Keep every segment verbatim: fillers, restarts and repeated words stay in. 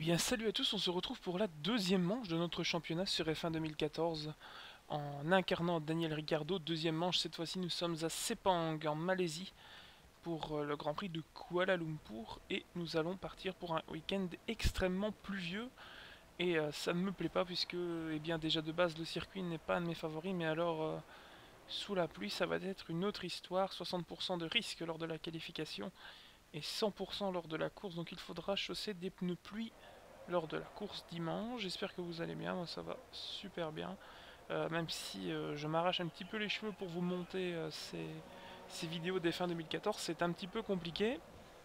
bien salut à tous, on se retrouve pour la deuxième manche de notre championnat sur F un deux mille quatorze en incarnant Daniel Ricciardo. Deuxième manche, cette fois-ci nous sommes à Sepang en Malaisie pour le Grand Prix de Kuala Lumpur et nous allons partir pour un week-end extrêmement pluvieux et euh, ça ne me plaît pas puisque eh bien, déjà de base le circuit n'est pas un de mes favoris, mais alors euh, sous la pluie ça va être une autre histoire. Soixante pour cent de risque lors de la qualification et cent pour cent lors de la course, donc il faudra chausser des pneus pluie lors de la course dimanche. J'espère que vous allez bien, moi ça va super bien. Euh, même si euh, je m'arrache un petit peu les cheveux pour vous monter euh, ces, ces vidéos des fins deux mille quatorze, c'est un petit peu compliqué.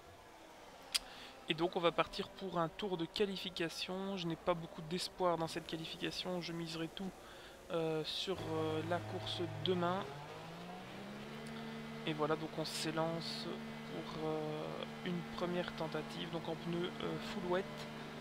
Et donc on va partir pour un tour de qualification. Je n'ai pas beaucoup d'espoir dans cette qualification, je miserai tout euh, sur euh, la course demain. Et voilà, donc on s'élance pour euh, une première tentative, donc en pneu euh, full wet.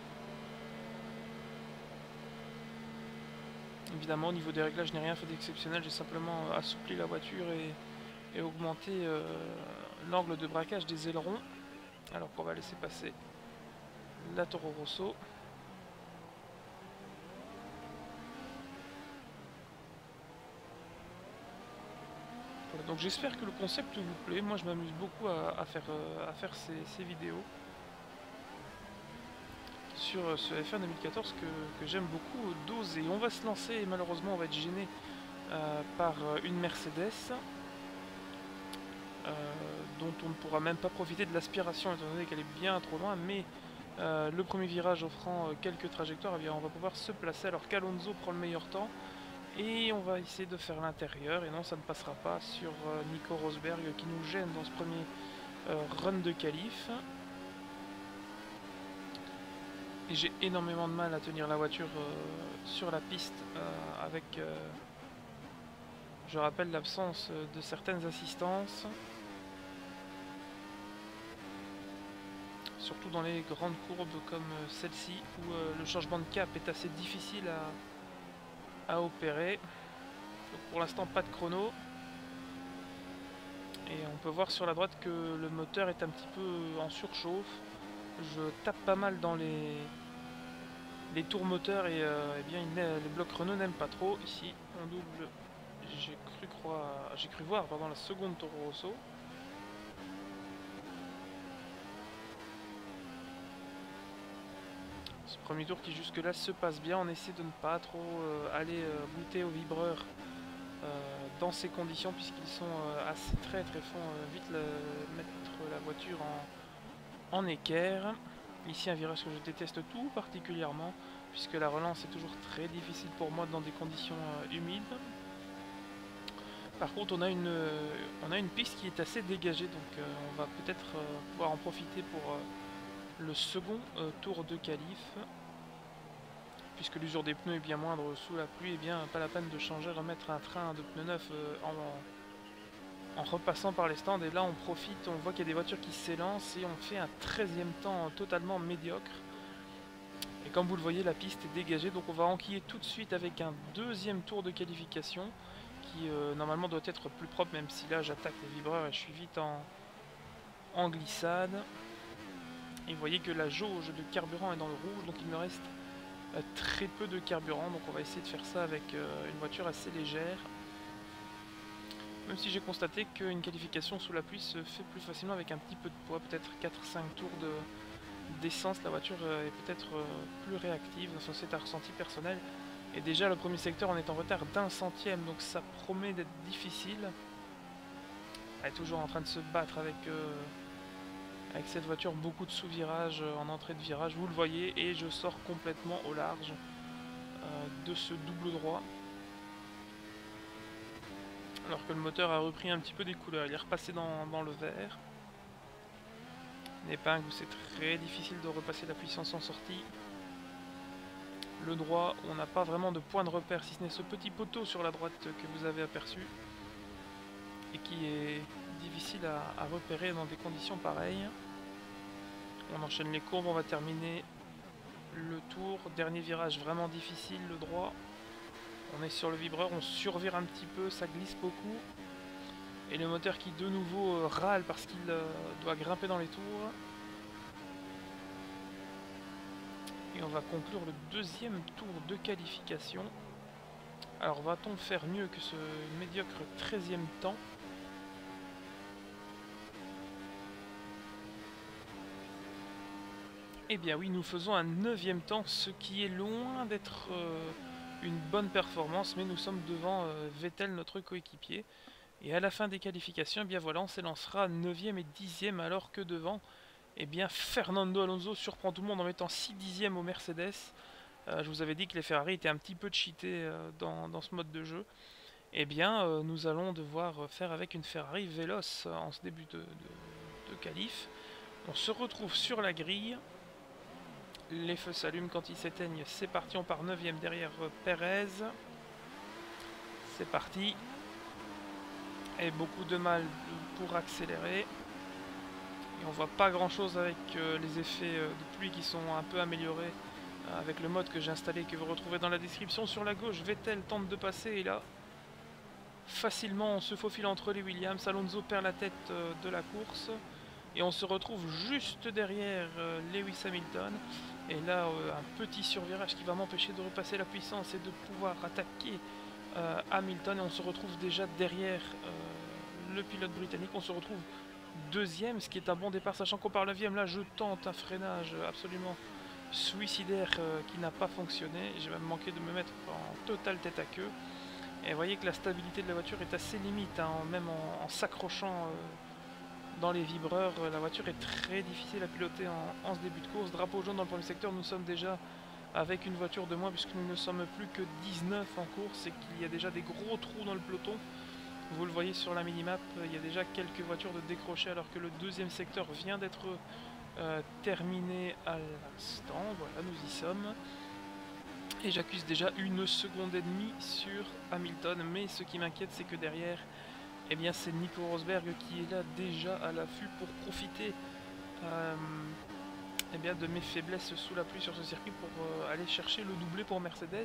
Évidemment, au niveau des réglages, je n'ai rien fait d'exceptionnel, j'ai simplement euh, assoupli la voiture et, et augmenté euh, l'angle de braquage des ailerons. Alors qu'on va laisser passer la Toro Rosso. Voilà, donc j'espère que le concept vous plaît. Moi je m'amuse beaucoup à, à faire, euh, à faire ces, ces vidéos sur euh, ce F un deux mille quatorze que, que j'aime beaucoup doser. On va se lancer et malheureusement on va être gêné euh, par une Mercedes. Euh, dont on ne pourra même pas profiter de l'aspiration étant donné qu'elle est bien trop loin, mais euh, le premier virage offrant euh, quelques trajectoires, eh bien, on va pouvoir se placer alors qu'Alonso prend le meilleur temps et on va essayer de faire l'intérieur, et non, ça ne passera pas sur euh, Nico Rosberg qui nous gêne dans ce premier euh, run de qualif. Et j'ai énormément de mal à tenir la voiture euh, sur la piste euh, avec, euh, je rappelle, l'absence de certaines assistances. Surtout dans les grandes courbes comme celle-ci où euh, le changement de cap est assez difficile à, à opérer. Donc pour l'instant pas de chrono. Et on peut voir sur la droite que le moteur est un petit peu en surchauffe. Je tape pas mal dans les, les tours moteurs et euh, eh bien, les blocs Renault n'aiment pas trop. Ici on double, j'ai cru, croire, j'ai cru voir pendant la seconde Toro Rosso. Ce premier tour qui jusque là se passe bien, on essaie de ne pas trop euh, aller euh, goûter au vibreur euh, dans ces conditions puisqu'ils sont euh, assez traîtres et font euh, vite le, mettre la voiture en, en équerre. Ici un virage que je déteste tout particulièrement puisque la relance est toujours très difficile pour moi dans des conditions euh, humides. Par contre on a une, euh, on a une piste qui est assez dégagée, donc euh, on va peut-être euh, pouvoir en profiter pour... Euh, le second euh, tour de qualif, puisque l'usure des pneus est bien moindre sous la pluie, et bien pas la peine de changer, remettre un train de pneus neufs euh, en, en repassant par les stands. Et là on profite, on voit qu'il y a des voitures qui s'élancent et on fait un treizième temps totalement médiocre. Et comme vous le voyez, la piste est dégagée, donc on va enquiller tout de suite avec un deuxième tour de qualification qui euh, normalement doit être plus propre, même si là j'attaque les vibreurs et je suis vite en, en glissade. Et vous voyez que la jauge de carburant est dans le rouge, donc il me reste euh, très peu de carburant. Donc on va essayer de faire ça avec euh, une voiture assez légère. Même si j'ai constaté qu'une qualification sous la pluie se fait plus facilement avec un petit peu de poids, peut-être quatre cinq tours d'essence. La voiture euh, est peut-être euh, plus réactive, enfin, c'est un ressenti personnel. Et déjà le premier secteur on est en retard d'un centième, donc ça promet d'être difficile. Elle est toujours en train de se battre avec... Euh, Avec cette voiture, beaucoup de sous-virages en entrée de virage, vous le voyez, et je sors complètement au large euh, de ce double droit. Alors que le moteur a repris un petit peu des couleurs, il est repassé dans, dans le vert. Une épingle où c'est très difficile de repasser la puissance en sortie. Le droit, on n'a pas vraiment de point de repère, si ce n'est ce petit poteau sur la droite que vous avez aperçu. Et qui est difficile à, à repérer dans des conditions pareilles. On enchaîne les courbes, on va terminer le tour. Dernier virage vraiment difficile, le droit. On est sur le vibreur, on survire un petit peu, ça glisse beaucoup. Et le moteur qui de nouveau euh, râle parce qu'il euh, doit grimper dans les tours. Et Et on va conclure le deuxième tour de qualification. Alors va-t-on faire mieux que ce médiocre treizième temps? Eh bien oui, nous faisons un neuvième temps, ce qui est loin d'être euh, une bonne performance, mais nous sommes devant euh, Vettel, notre coéquipier. Et à la fin des qualifications, eh bien voilà, on s'élancera neuvième et dixième, alors que devant, eh bien Fernando Alonso surprend tout le monde en mettant six dixièmes au Mercedes. Euh, je vous avais dit que les Ferrari étaient un petit peu cheatés euh, dans, dans ce mode de jeu. Eh bien, euh, nous allons devoir faire avec une Ferrari véloce en ce début de, de, de qualif. On se retrouve sur la grille. Les feux s'allument quand ils s'éteignent. C'est parti, on part neuvième derrière Perez. C'est parti. Et beaucoup de mal pour accélérer. Et on voit pas grand chose avec euh, les effets euh, de pluie qui sont un peu améliorés euh, avec le mode que j'ai installé, que vous retrouvez dans la description. Sur la gauche, Vettel tente de passer et là, facilement on se faufile entre les Williams. Alonso perd la tête euh, de la course. Et on se retrouve juste derrière euh, Lewis Hamilton. Et là, euh, un petit survirage qui va m'empêcher de repasser la puissance et de pouvoir attaquer euh, Hamilton. Et on se retrouve déjà derrière euh, le pilote britannique. On se retrouve deuxième, ce qui est un bon départ, sachant qu'on part neuvième. Là, je tente un freinage absolument suicidaire euh, qui n'a pas fonctionné. J'ai même manqué de me mettre en totale tête à queue. Et vous voyez que la stabilité de la voiture est assez limite, hein, même en, en s'accrochant euh, dans les vibreurs. La voiture est très difficile à piloter en, en ce début de course. Drapeau jaune dans le premier secteur, nous sommes déjà avec une voiture de moins puisque nous ne sommes plus que dix-neuf en course et qu'il y a déjà des gros trous dans le peloton. Vous le voyez sur la minimap, il y a déjà quelques voitures de décrocher alors que le deuxième secteur vient d'être euh, terminé à l'instant. Voilà, nous y sommes. Et j'accuse déjà une seconde et demie sur Hamilton, mais ce qui m'inquiète c'est que derrière, eh bien c'est Nico Rosberg qui est là déjà à l'affût pour profiter euh, eh bien, de mes faiblesses sous la pluie sur ce circuit pour euh, aller chercher le doublé pour Mercedes.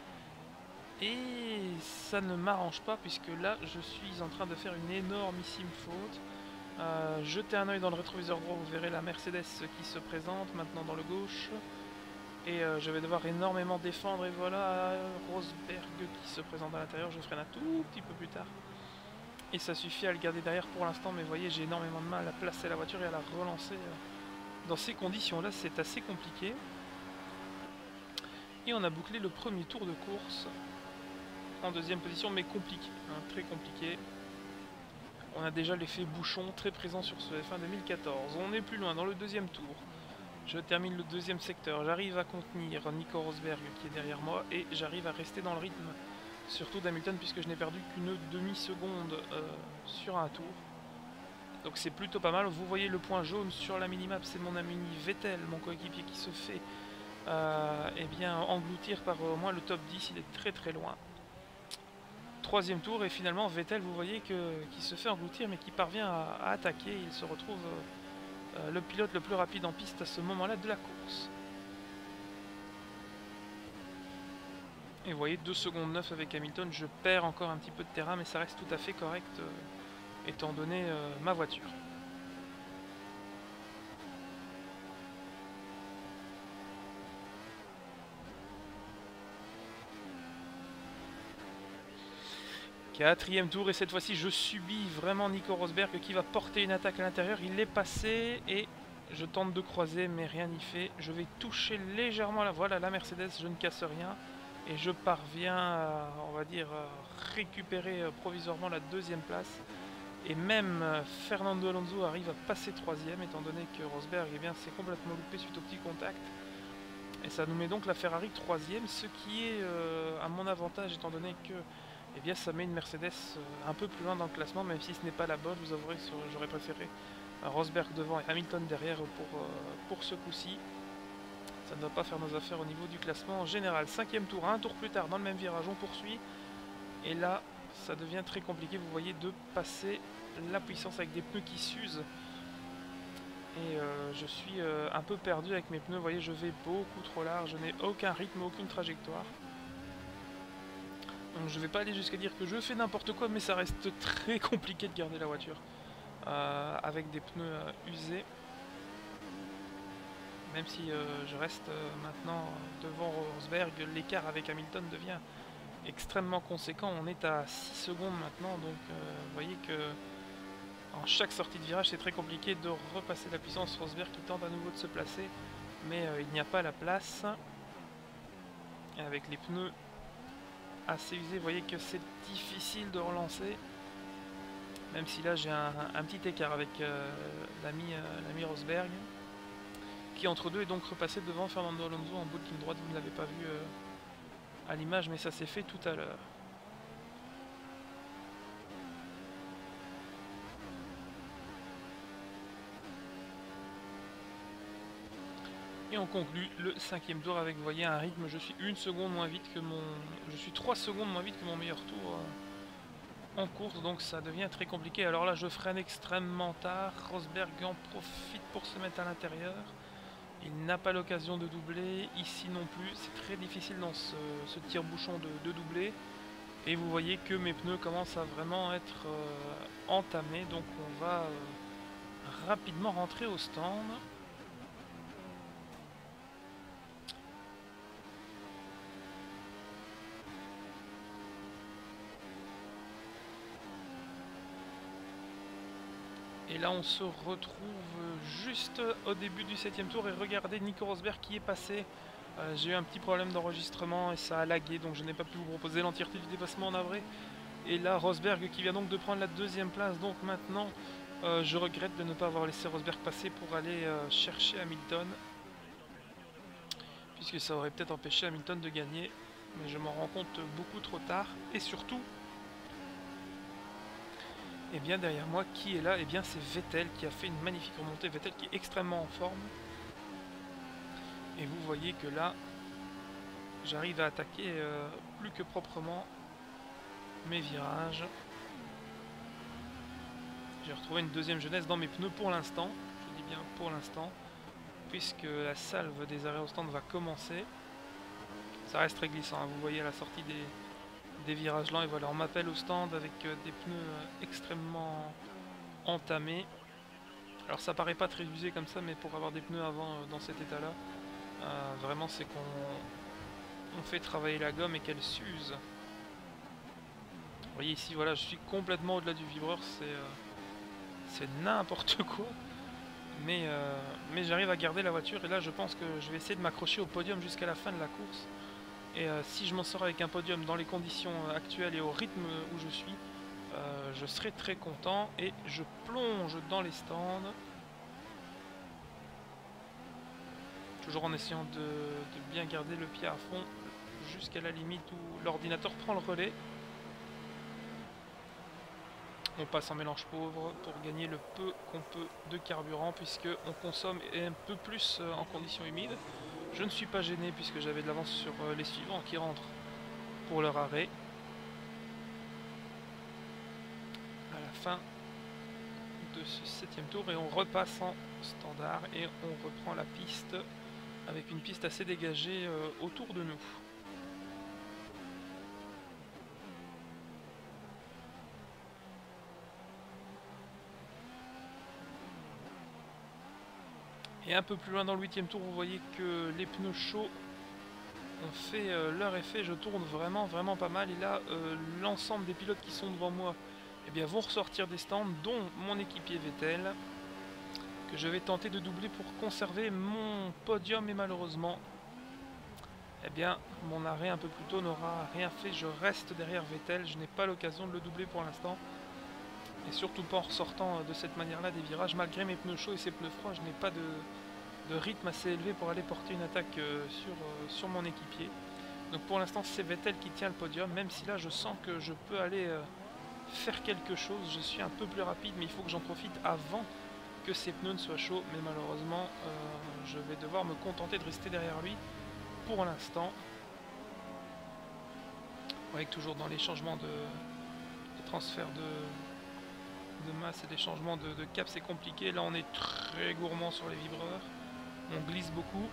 Et ça ne m'arrange pas puisque là je suis en train de faire une énormissime faute. Euh, jetez un oeil dans le rétroviseur droit, vous verrez la Mercedes qui se présente maintenant dans le gauche. Et euh, je vais devoir énormément défendre et voilà Rosberg qui se présente à l'intérieur. Je freine un tout petit peu plus tard. Et ça suffit à le garder derrière pour l'instant, mais vous voyez, j'ai énormément de mal à placer la voiture et à la relancer. Dans ces conditions-là, c'est assez compliqué. Et on a bouclé le premier tour de course en deuxième position, mais compliqué, hein, très compliqué. On a déjà l'effet bouchon très présent sur ce F un deux mille quatorze. On est plus loin dans le deuxième tour. Je termine le deuxième secteur. J'arrive à contenir Nico Rosberg qui est derrière moi et j'arrive à rester dans le rythme. Surtout d'Hamilton puisque je n'ai perdu qu'une demi-seconde euh, sur un tour. Donc c'est plutôt pas mal. Vous voyez le point jaune sur la minimap, c'est mon ami Vettel, mon coéquipier qui se fait euh, eh bien, engloutir par au moins le top dix. Il est très très loin. Troisième tour et finalement Vettel, vous voyez que qui se fait engloutir mais qui parvient à, à attaquer. Il se retrouve euh, le pilote le plus rapide en piste à ce moment-là de la course. Et vous voyez deux secondes neuf avec Hamilton, je perds encore un petit peu de terrain mais ça reste tout à fait correct euh, étant donné euh, ma voiture. Quatrième tour et cette fois-ci je subis vraiment Nico Rosberg qui va porter une attaque à l'intérieur. Il est passé et je tente de croiser mais rien n'y fait. Je vais toucher légèrement la voile à la Mercedes, je ne casse rien. Et je parviens à, on va dire, récupérer provisoirement la deuxième place. Et même Fernando Alonso arrive à passer troisième étant donné que Rosberg eh bien, s'est complètement loupé suite au petit contact. Et ça nous met donc la Ferrari troisième, ce qui est euh, à mon avantage étant donné que eh bien, ça met une Mercedes un peu plus loin dans le classement, même si ce n'est pas la bonne. Je vous avouerez que j'aurais préféré Rosberg devant et Hamilton derrière pour, euh, pour ce coup-ci. Ça ne doit pas faire nos affaires au niveau du classement en général. Cinquième tour, un tour plus tard dans le même virage, on poursuit. Et là, ça devient très compliqué, vous voyez, de passer la puissance avec des pneus qui s'usent. Et euh, je suis euh, un peu perdu avec mes pneus, vous voyez, je vais beaucoup trop large, je n'ai aucun rythme, aucune trajectoire. Donc je ne vais pas aller jusqu'à dire que je fais n'importe quoi, mais ça reste très compliqué de garder la voiture euh, avec des pneus euh, usés. même si euh, je reste euh, maintenant devant Rosberg, l'écart avec Hamilton devient extrêmement conséquent. On est à six secondes maintenant, donc euh, vous voyez que en chaque sortie de virage c'est très compliqué de repasser la puissance. Rosberg qui tente à nouveau de se placer, mais euh, il n'y a pas la place. Et avec les pneus assez usés, vous voyez que c'est difficile de relancer. Même si là j'ai un, un petit écart avec euh, l'ami euh, Rosberg, qui entre deux est donc repassé devant Fernando Alonso en bout de ligne droite. Vous ne l'avez pas vu euh, à l'image, mais ça s'est fait tout à l'heure. Et on conclut le cinquième tour avec, vous voyez, un rythme. Je suis une seconde moins vite que mon, je suis trois secondes moins vite que mon meilleur tour euh, en course, donc ça devient très compliqué. Alors là, je freine extrêmement tard. Rosberg en profite pour se mettre à l'intérieur. Il n'a pas l'occasion de doubler, ici non plus. C'est très difficile dans ce, ce tire-bouchon de, de doubler. Et vous voyez que mes pneus commencent à vraiment être euh, entamés, donc on va euh, rapidement rentrer au stand. Et là on se retrouve juste au début du septième tour et regardez Nico Rosberg qui est passé. Euh, j'ai eu un petit problème d'enregistrement et ça a lagué, donc je n'ai pas pu vous proposer l'entièreté du dépassement en avril. Et là Rosberg qui vient donc de prendre la deuxième place, donc maintenant euh, je regrette de ne pas avoir laissé Rosberg passer pour aller euh, chercher Hamilton, puisque ça aurait peut-être empêché Hamilton de gagner, mais je m'en rends compte beaucoup trop tard. Et surtout, et bien derrière moi, qui est là? Et bien c'est Vettel qui a fait une magnifique remontée. Vettel qui est extrêmement en forme. Et vous voyez que là, j'arrive à attaquer euh, plus que proprement mes virages. J'ai retrouvé une deuxième jeunesse dans mes pneus pour l'instant. Je dis bien pour l'instant, puisque la salve des arrêts au stand va commencer. Ça reste très glissant, hein. Vous voyez à la sortie des, des virages lents, et voilà, on m'appelle au stand avec euh, des pneus euh, extrêmement entamés. Alors ça paraît pas très usé comme ça, mais pour avoir des pneus avant euh, dans cet état là, euh, vraiment c'est qu'on on fait travailler la gomme et qu'elle s'use. Vous voyez ici, voilà, je suis complètement au-delà du vibreur, c'est euh, c'est n'importe quoi, mais, euh, mais j'arrive à garder la voiture. Et là je pense que je vais essayer de m'accrocher au podium jusqu'à la fin de la course. Et euh, si je m'en sors avec un podium dans les conditions actuelles et au rythme où je suis, euh, je serai très content. Et je plonge dans les stands, toujours en essayant de, de bien garder le pied à fond jusqu'à la limite où l'ordinateur prend le relais. On passe en mélange pauvre pour gagner le peu qu'on peut de carburant, puisque on consomme un peu plus en conditions humides. Je ne suis pas gêné puisque j'avais de l'avance sur les suivants qui rentrent pour leur arrêt. À la fin de ce septième tour, et on repasse en standard et on reprend la piste avec une piste assez dégagée euh, autour de nous. Et un peu plus loin dans le huitième tour, vous voyez que les pneus chauds ont fait euh, leur effet. Je tourne vraiment vraiment pas mal, et là euh, l'ensemble des pilotes qui sont devant moi, eh bien, vont ressortir des stands, dont mon équipier Vettel, que je vais tenter de doubler pour conserver mon podium. Et malheureusement, eh bien, mon arrêt un peu plus tôt n'aura rien fait. Je reste derrière Vettel, je n'ai pas l'occasion de le doubler pour l'instant, et surtout pas en ressortant de cette manière là des virages. Malgré mes pneus chauds et ces pneus froids, je n'ai pas de, de rythme assez élevé pour aller porter une attaque euh, sur, euh, sur mon équipier. Donc pour l'instant c'est Vettel qui tient le podium, même si là je sens que je peux aller euh, faire quelque chose. Je suis un peu plus rapide, mais il faut que j'en profite avant que ses pneus ne soient chauds. Mais malheureusement euh, je vais devoir me contenter de rester derrière lui pour l'instant. Vous voyez que toujours dans les changements de, de transfert de, de masse et des changements de, de cap, c'est compliqué. Là on est très gourmand sur les vibreurs, on glisse beaucoup.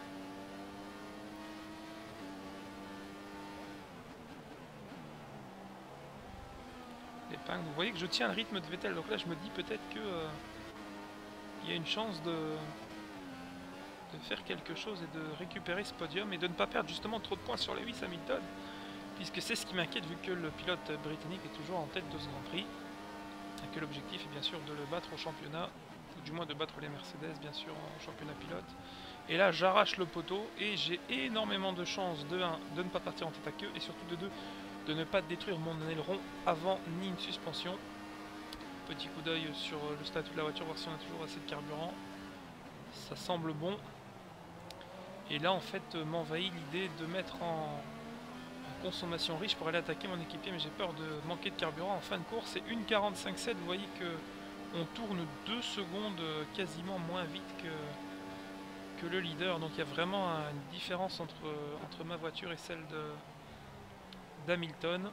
Vous voyez que je tiens le rythme de Vettel, donc là je me dis peut-être que euh, il y a une chance de, de faire quelque chose et de récupérer ce podium et de ne pas perdre justement trop de points sur Lewis Hamilton, puisque c'est ce qui m'inquiète vu que le pilote britannique est toujours en tête de ce Grand Prix et que l'objectif est bien sûr de le battre au championnat, ou du moins de battre les Mercedes bien sûr en championnat pilote. Et là j'arrache le poteau et j'ai énormément de chances de un de ne pas partir en tête à queue et surtout de deux de ne pas détruire mon aileron avant ni une suspension. Petit coup d'œil sur le statut de la voiture, voir si on a toujours assez de carburant. Ça semble bon. Et là en fait m'envahit l'idée de mettre en, en consommation riche pour aller attaquer mon équipier, mais j'ai peur de manquer de carburant en fin de course. C'est une quarante-cinq sept, vous voyez que on tourne deux secondes quasiment moins vite que, que le leader. Donc il y a vraiment une différence entre, entre ma voiture et celle d'Hamilton.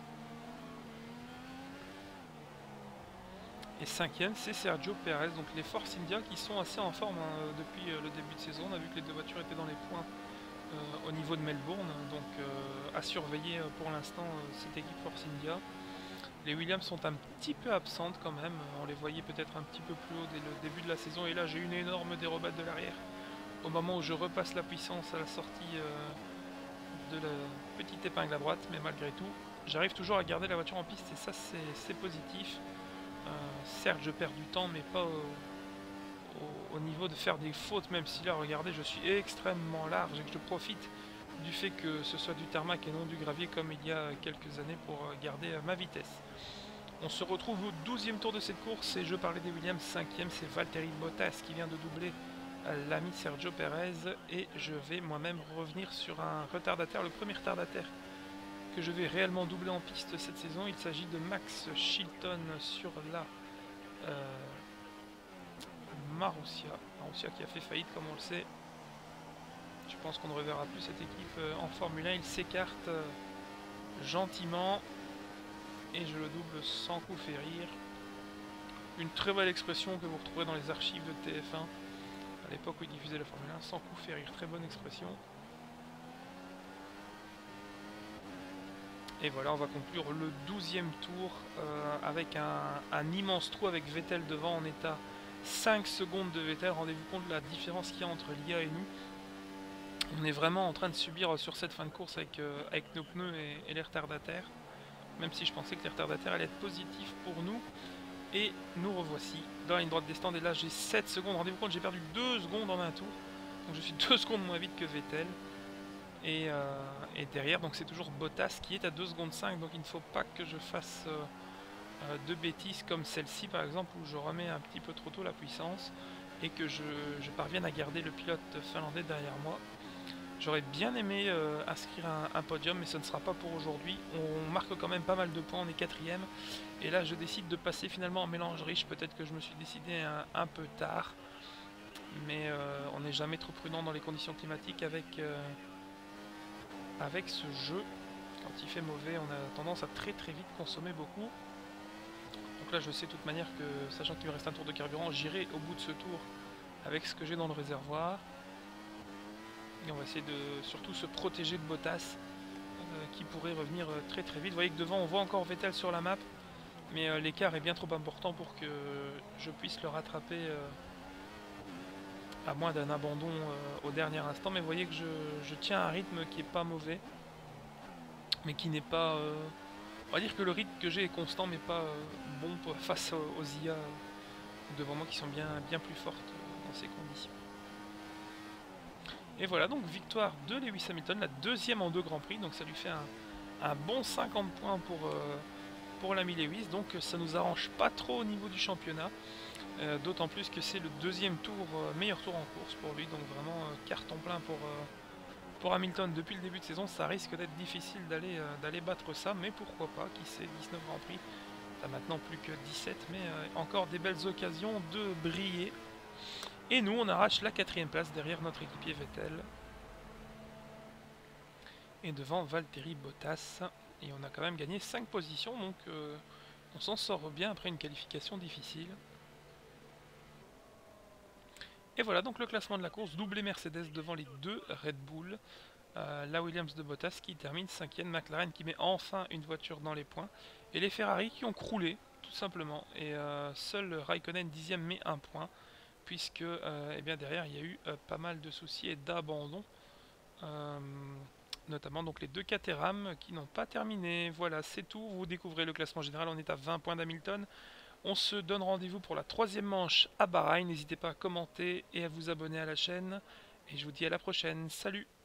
Et cinquième, c'est Sergio Perez. Donc les Force India qui sont assez en forme hein, depuis euh, le début de saison. On a vu que les deux voitures étaient dans les points euh, au niveau de Melbourne. Donc euh, à surveiller euh, pour l'instant euh, cette équipe Force India. Les Williams sont un petit peu absentes quand même. On les voyait peut-être un petit peu plus haut dès le début de la saison. Et là j'ai une énorme dérobade de l'arrière. Au moment où je repasse la puissance à la sortie euh, de la petite épingle à droite. Mais malgré tout, j'arrive toujours à garder la voiture en piste. Et ça c'est positif. Euh, certes je perds du temps mais pas au, au, au niveau de faire des fautes, même si là regardez je suis extrêmement large et que je profite du fait que ce soit du tarmac et non du gravier comme il y a quelques années pour garder ma vitesse. On se retrouve au douzième tour de cette course et je parlais des Williams. Cinquième c'est Valtteri Bottas qui vient de doubler l'ami Sergio Perez et je vais moi-même revenir sur un retardataire, le premier retardataire que je vais réellement doubler en piste cette saison. Il s'agit de Max Chilton sur la euh, Marussia. Marussia qui a fait faillite comme on le sait. Je pense qu'on ne reverra plus cette équipe euh, en Formule un. Il s'écarte euh, gentiment et je le double sans coup férir. Une très belle expression que vous retrouverez dans les archives de T F un à l'époque où il diffusait la Formule un, sans coup férir. Très bonne expression. Et voilà, on va conclure le douzième tour euh, avec un, un immense trou avec Vettel devant. On est à cinq secondes de Vettel. Rendez-vous compte de la différence qu'il y a entre l'I A et nous. On est vraiment en train de subir sur cette fin de course avec, euh, avec nos pneus et, et les retardataires. Même si je pensais que les retardataires allaient être positifs pour nous. Et nous revoici dans la ligne droite des stands. Et là j'ai sept secondes. Rendez-vous compte, j'ai perdu deux secondes en un tour. Donc je suis deux secondes moins vite que Vettel. Et, euh, et derrière, donc c'est toujours Bottas qui est à deux secondes cinq, donc il ne faut pas que je fasse euh, euh, de bêtises comme celle-ci par exemple, où je remets un petit peu trop tôt la puissance et que je, je parvienne à garder le pilote finlandais derrière moi. J'aurais bien aimé euh, inscrire un, un podium, mais ce ne sera pas pour aujourd'hui. On marque quand même pas mal de points, on est quatrième. Et là je décide de passer finalement en mélange riche, peut-être que je me suis décidé un, un peu tard. Mais euh, on n'est jamais trop prudent dans les conditions climatiques avec... Euh, avec ce jeu. Quand il fait mauvais, on a tendance à très très vite consommer beaucoup. Donc là je sais de toute manière que, sachant qu'il me reste un tour de carburant, j'irai au bout de ce tour avec ce que j'ai dans le réservoir. Et on va essayer de surtout se protéger de Bottas euh, qui pourrait revenir euh, très très vite. Vous voyez que devant on voit encore Vettel sur la map, mais euh, l'écart est bien trop important pour que je puisse le rattraper euh, à moins d'un abandon euh, au dernier instant. Mais vous voyez que je, je tiens un rythme qui est pas mauvais, mais qui n'est pas... Euh, on va dire que le rythme que j'ai est constant, mais pas euh, bon pour, face aux, aux I A devant moi qui sont bien, bien plus fortes euh, dans ces conditions. Et voilà, donc victoire de Lewis Hamilton, la deuxième en deux Grands Prix, donc ça lui fait un, un bon cinquante points pour, euh, pour l'ami Lewis, donc ça nous arrange pas trop au niveau du championnat. Euh, D'autant plus que c'est le deuxième tour, euh, meilleur tour en course pour lui, donc vraiment euh, carton plein pour, euh, pour Hamilton depuis le début de saison. Ça risque d'être difficile d'aller euh, d'aller battre ça, mais pourquoi pas, qui sait, dix-neuf Grands Prix, ça maintenant plus que dix-sept, mais euh, encore des belles occasions de briller. Et nous on arrache la quatrième place derrière notre équipier Vettel. Et devant Valtteri Bottas, et on a quand même gagné cinq positions, donc euh, on s'en sort bien après une qualification difficile. Et voilà donc le classement de la course, doublé Mercedes devant les deux Red Bull, euh, la Williams de Bottas qui termine cinquième, McLaren qui met enfin une voiture dans les points, et les Ferrari qui ont croulé tout simplement, et euh, seul Raikkonen dixième met un point, puisque euh, eh bien derrière il y a eu euh, pas mal de soucis et d'abandon, euh, notamment donc les deux Caterham qui n'ont pas terminé. Voilà, c'est tout, vous découvrez le classement général, on est à vingt points d'Hamilton. On se donne rendez-vous pour la troisième manche à Bahreïn, n'hésitez pas à commenter et à vous abonner à la chaîne, et je vous dis à la prochaine, salut!